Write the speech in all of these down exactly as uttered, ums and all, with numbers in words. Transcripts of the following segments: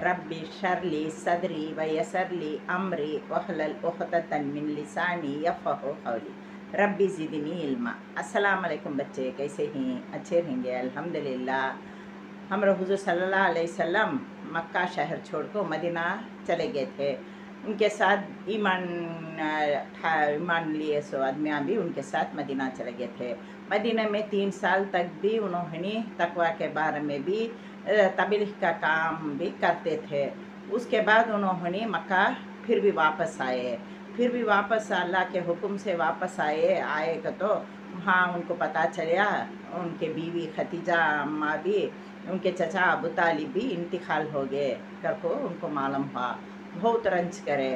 Rabbi शरली सदरी वयसरली अमरी वहलल उक़दतन मिन लिसानी यफ़क़हू क़ौली रब्बी ज़िदनी इल्मा। अस्सलाम वालेकुम बच्चे, कैसे हैं? अच्छे रहेंगे अल्हम्दुलिल्लाह। हमारे हुज़ूर सल्लल्लाहु अलैहि वसल्लम मक्का शहर छोड़कर मदीना चले गए थे। उनके साथ ईमान था ईमान लिए सो आदमियाँ भी उनके साथ मदीना चले गए थे। मदीना में तीन साल तक भी उन्होंने तकवा के बारे में भी तबलीग का काम भी करते थे। उसके बाद उन्होंने मक्का फिर भी वापस आए फिर भी वापस अल्लाह के हुक्म से वापस आए आए तो वहाँ उनको पता चला उनके बीवी खतीजा अम्मा भी उनके चचा अबू तालिब भी इंतकाल हो गए करको उनको मालूम हुआ। बहुत रंज करे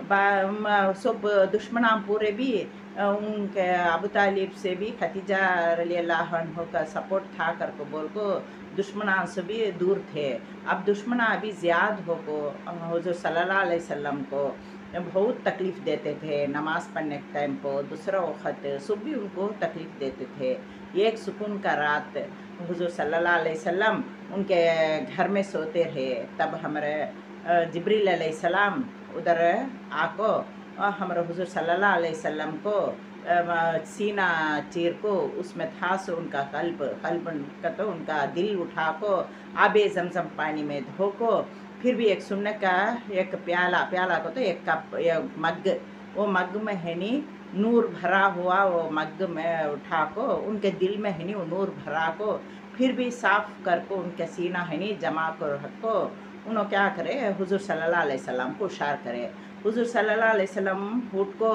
सब दुश्मना पूरे भी उनके अबू तालिब से भी खतीजा रली अल्लाह अन्हा का सपोर्ट था करको बोल को दुश्मना से भी दूर थे। अब दुश्मना अभी ज़्यादा हो को हुज़ूर सल्लल्लाहु अलैहि वसल्लम को बहुत तकलीफ़ देते थे। नमाज़ पढ़ने के टाइम को दूसरा वक़्त सुबह भी उनको तकलीफ़ देते थे। एक सुकून का रात हुज़ूर सल्लल्लाहु अलैहि वसल्लम उनके घर में सोते रहे। तब हमारे जिब्रील अलैहिस्सलाम उधर आको हमारे हुज़ूर सल्लल्लाहु अलैहि वसल्लम को सीना चीर को उसमें था सो उनका कल्ब कल्ब का तो उनका दिल उठा को आबे ज़मज़म पानी में धो को फिर भी एक सुन्नत का एक प्याला प्याला को तो एक कप एक मग वो मग में है नी नूर भरा हुआ वो मग में उठा को उनके दिल में है नी वो नूर भरा को फिर भी साफ़ कर को उनके सीना है नी जमा कर रखो। उन्होंने क्या करे हुज़ूर सल्लल्लाहु अलैहि वसल्लम को इशार करे। हुज़ूर सल्लल्लाहु अलैहि वसल्लम उठ को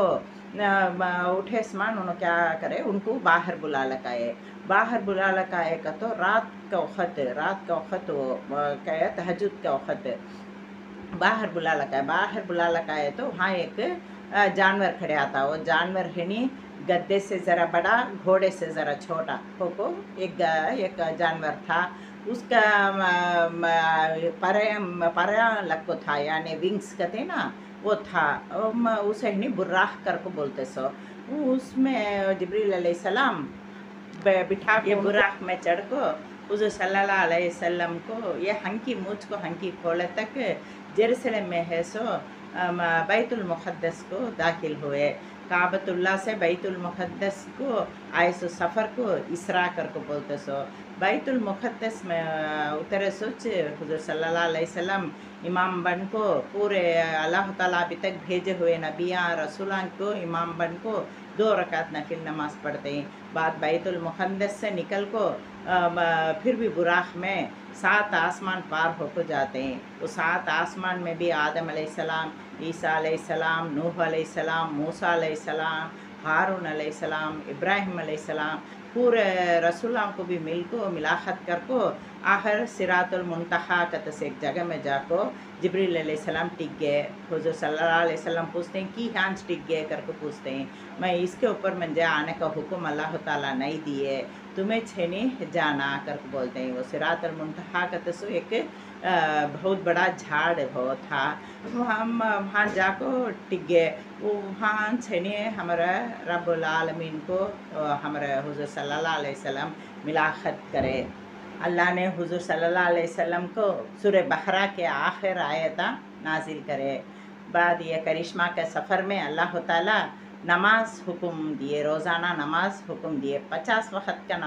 उठे समान उन्होंने क्या करे उनको बाहर बुला लगाए बाहर बुला लगाए का तो रात का वक़्त रात का वक़्त वो क्या तहज्जुद का वक़्त बाहर बुला लगाए बाहर बुला लगाए तो वहाँ एक जानवर खड़े आता। वो जानवर है नी गद्दे से ज़रा बड़ा घोड़े से ज़रा छोटा हो को एक एक जानवर था। उसका परे परा लक्को था यानी विंग्स कहते ना वो था। उसे नहीं बुर्राह कर को बोलते सो। उसमें जिब्रील अलैहिस्सलाम बिठा के बुर्राह में चढ़ को हुज़ूर सल्लल्लाहु अलैहि वसल्लम को ये हंकी मूछ को हंकी खोले तक जेरूसलम में है सो बैतुल मुक़द्दस को दाखिल हुए। काबतुल्लाह से बैतुल मुक़द्दस को आए सो सफ़र को इसरा कर को बोलते सो। बैतुल मुक़द्दस में उतरे सोच हुज़ूर सल्लल्लाहु अलैहि वसल्लम इमाम बन को पूरे अल्लाह ताला अभी तक भेजे हुए नबियाँ रसूलां को इमाम बन को दो रकात नफिल नमाज पढ़ते हैं। बाद बैतुल मुक़द्दस से निकल को आ, फिर भी बुराक में सात आसमान पार होकर जाते हैं। वो सात आसमान में भी आदम अलैहिस्सलाम ईसा अलैहिस्सलाम नूह अलैहिस्सलाम मूसा अलैहिस्सलाम हारून अलैहिस्सलाम इब्राहिम अलैहिस्सलाम पूरे रसूलों को भी मिल को मिलाखत कर को आखिर सिरातुल मुंतहा कत से एक जगह में जाको जिब्रील अलैहिस्सलाम टिक गए। हुज़ूर सल्लल्लाहु अलैहि वसल्लम पूछते हैं कि हाँच टिक गए करके पूछते हैं। मैं इसके ऊपर मुझे आने का हुक्म अल्लाह ताला नहीं दिए तुम्हें छेने जाना करके बोलते हैं। वो सिरातुल मुंतहा कत से एक बहुत बड़ा झाड़ हो था। हम वहाँ जाको टिक गए। वो वहाँ छेने हमारा रब्बुल आलमीन को हमारे हुज़ूर सल्लल्लाहु अलैहि वसल्लम मिलाखत करे। अल्लाह ने हुज़ूर सल्लल्लाहु अलैहि वसल्लम को सूरह बकरा के आखिर आयता नाजिल करे। बाद ये करिश्मा के सफ़र में अल्लाह ताला नमाज हुक्म दिए रोज़ाना नमाज हुक्म दिए। पचास वक़्त का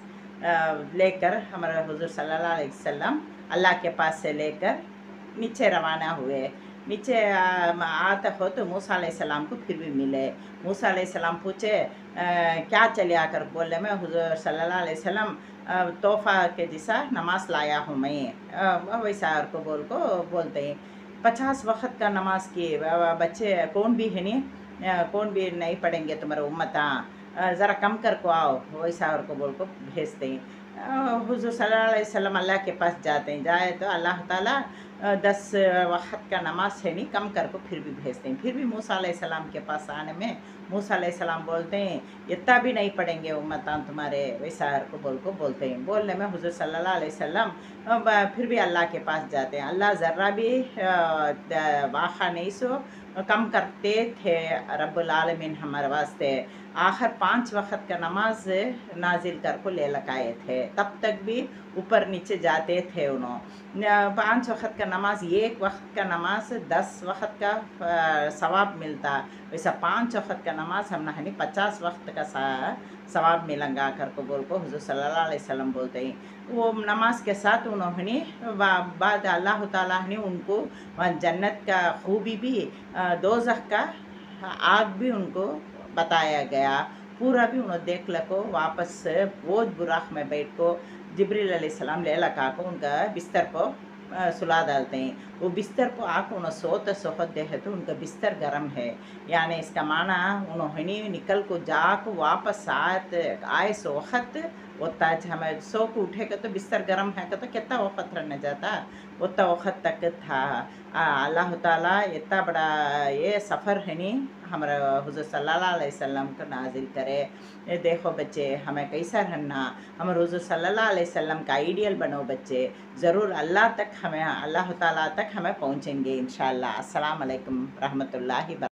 नमाज लेकर हमारे हुज़ूर सल्लल्लाहु अलैहि वसल्लम अल्लाह के पास से लेकर नीचे रवाना हुए। नीचे आते हो तो मूसा अलैहिस्सलाम को फिर भी मिले। मूसा अलैहिस्सलाम पूछे क्या चले आकर बोले मैं हुज़ूर सल्लल्लाहु अलैहि वसल्लम तोहफ़ा के जैसा नमाज लाया हूँ मैं वैसा को बोल को बोलते हैं। पचास वक़्त का नमाज किए बच्चे कौन भी है नहीं कौन भी नहीं पढ़ेंगे तुम्हारे उम्मता ज़रा कम कर को आओ वैसा और को बोल को भेजते हैं। हुज़ूर सल्लल्लाहु अलैहि वसल्लम अल्लाह के पास जाते हैं। जाए तो अल्लाह ताला दस वक़्त का नमाज है नहीं कम कर को फिर भी भेजते हैं। फिर भी मूसा अलैहिस्सलाम के पास आने में मूसा अलैहिस्सलाम बोलते हैं इतना भी नहीं पढ़ेंगे उम्मतां तुम्हारे वैसा को बोल को बोलते हैं। बोलने में हुज़ूर सल्लल्लाहु अलैहि वसल्लम फिर भी अल्लाह के पास जाते हैं। अल्लाह ज़र्रा भी वाक़ा नहीं सो कम करते थे रब्बुल आलमीन हमारे वास्ते। आखिर पाँच वक़्त का नमाज नाजिल कर को ले लगाए थे, तब तक भी ऊपर नीचे जाते थे उन्होंने। पाँच वक़्त का नमाज, एक वक्त का नमाज दस वक़्त का सवाब मिलता, वैसा पाँच वक़्त का नमाज हम नहनी पचास वक्त का सवाब मिलेंगा कर को बोल को हुज़ूर सल्लल्लाहु अलैहि वसल्लम बोलते हैं। वो नमाज के साथ उन्होंने बाद अल्लाह ताला ने उनको जन्नत का खूबी भी, दोज़ख का आग भी उनको बताया गया, पूरा भी उन्होंने देख लको। वापस वो बुराक में बैठ को जिब्रील अलैहिस्सलाम ले लगा को उनका बिस्तर को सुला डालते हैं। वो बिस्तर को आके उन्हें सोते सोखत देखे तो उनका बिस्तर गर्म है, यानी इसका माना उन्होंने निकल को जाको वापस आते आए सो वक़्त होता है। हमें सो को उठेगा तो बिस्तर गर्म है तो कितना वक़्त रहने जाता, उतना वक़्त तक था। अल्लाह ताला इतना बड़ा ये सफ़र है नी हमारा हुज़ूर सल्लल्लाहु अलैहि वसल्लम को नाजिल करे। ये देखो बच्चे हमें कैसा रहना, हमारे हुज़ूर सल्लल्लाहु अलैहि वसल्लम का आइडियल बनो बच्चे, ज़रूर अल्लाह तक हमें अल्लाह ताला तक हमें पहुँचेंगे इंशाअल्लाह। अस्सलाम वालेकुम रहमतुल्लाहि व